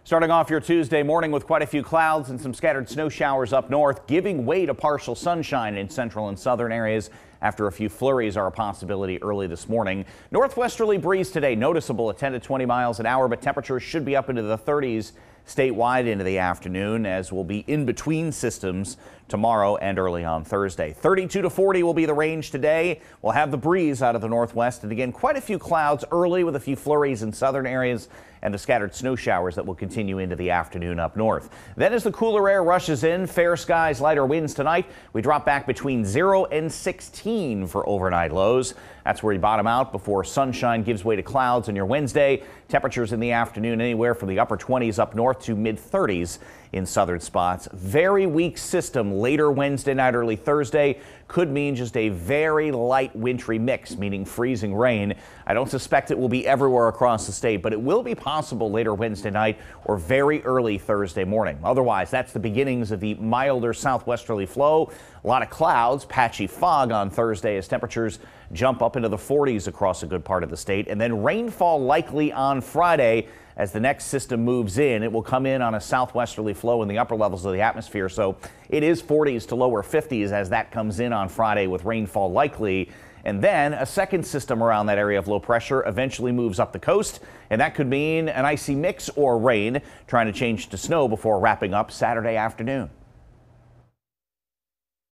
Starting off your Tuesday morning with quite a few clouds and some scattered snow showers up north, giving way to partial sunshine in central and southern areas after a few flurries are a possibility early this morning. Northwesterly breeze today, noticeable at 10 to 20 miles an hour, but temperatures should be up into the 30s statewide into the afternoon, as we'll be in between systems tomorrow and early on Thursday. 32 to 40 will be the range today. We'll have the breeze out of the northwest, and again, quite a few clouds early with a few flurries in southern areas and the scattered snow showers that will continue into the afternoon up north. Then as the cooler air rushes in, fair skies, lighter winds tonight. We drop back between 0 and 16 for overnight lows. That's where you bottom out before sunshine gives way to clouds on your Wednesday. Temperatures in the afternoon anywhere from the upper 20s up north to mid 30s in southern spots. Very weak system later Wednesday night, early Thursday could mean just a very light wintry mix, meaning freezing rain. I don't suspect it will be everywhere across the state, but it will be possible later Wednesday night or very early Thursday morning. Otherwise, that's the beginnings of the milder southwesterly flow. A lot of clouds, patchy fog on Thursday as temperatures jump up into the 40s across a good part of the state, and then rainfall likely on Friday. As the next system moves in, it will come in on a southwesterly flow in the upper levels of the atmosphere. So it is 40s to lower 50s as that comes in on Friday with rainfall likely. And then a second system around that area of low pressure eventually moves up the coast, and that could mean an icy mix or rain, trying to change to snow before wrapping up Saturday afternoon.